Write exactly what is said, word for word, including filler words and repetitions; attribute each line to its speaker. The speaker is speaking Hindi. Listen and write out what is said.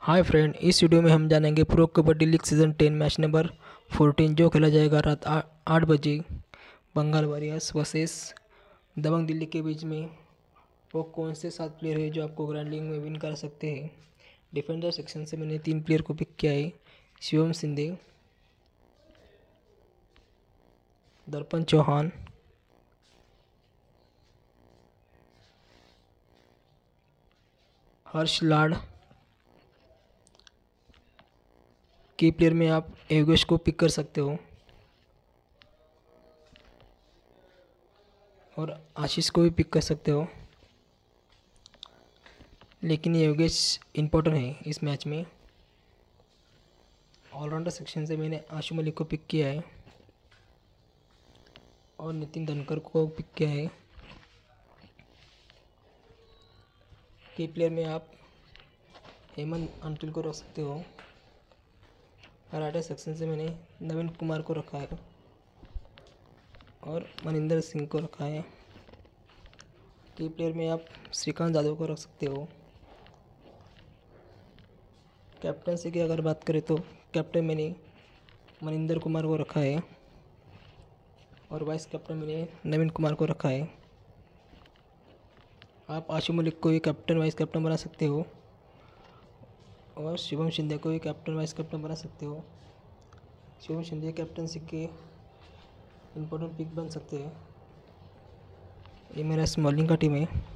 Speaker 1: हाय फ्रेंड, इस वीडियो में हम जानेंगे pro kabaddi league season ten match number fourteen जो खेला जाएगा रात आ- आठ बजे बंगाल वॉरियर्स वर्सेस दबंग दिल्ली के बीच में। वो कौन से सात प्लेयर है जो आपको ग्रैंड लीग में विन कर सकते हैं। डिफेंडर सेक्शन से मैंने तीन प्लेयर को पिक किया है। शिवम शिंदे, दर्पण चौहान, हर्ष लाड। की प्लेयर में आप योगेश को पिक कर सकते हो और आशीष को भी पिक कर सकते हो, लेकिन ये योगेश इम्पोर्टेंट है इस मैच में। ऑलराउंडर सेक्शन से मैंने आशु मलिक को पिक किया है और नितिन धनकर को पिक किया है। की प्लेयर में आप हेमंत अंटिल को रख सकते हो। कराटे सेक्शन से मैंने नवीन कुमार को रखा है और मनिंदर सिंह को रखा है। की प्लेयर में आप श्रीकांत यादव को रख सकते हो। कैप्टनसी की अगर बात करें तो कैप्टन मैंने मनिंदर कुमार को रखा है और वाइस कैप्टन मैंने नवीन कुमार को रखा है। आप आशु मलिक को भी कैप्टन वाइस कैप्टन बना सकते हो और शिवम शिंदे को भी कैप्टन वाइस कैप्टन बना सकते हो। शिवम शिंदे कैप्टनसी के इम्पोर्टेंट पिक बन सकते हैं। ये मेरा स्मॉलिंग का टीम है।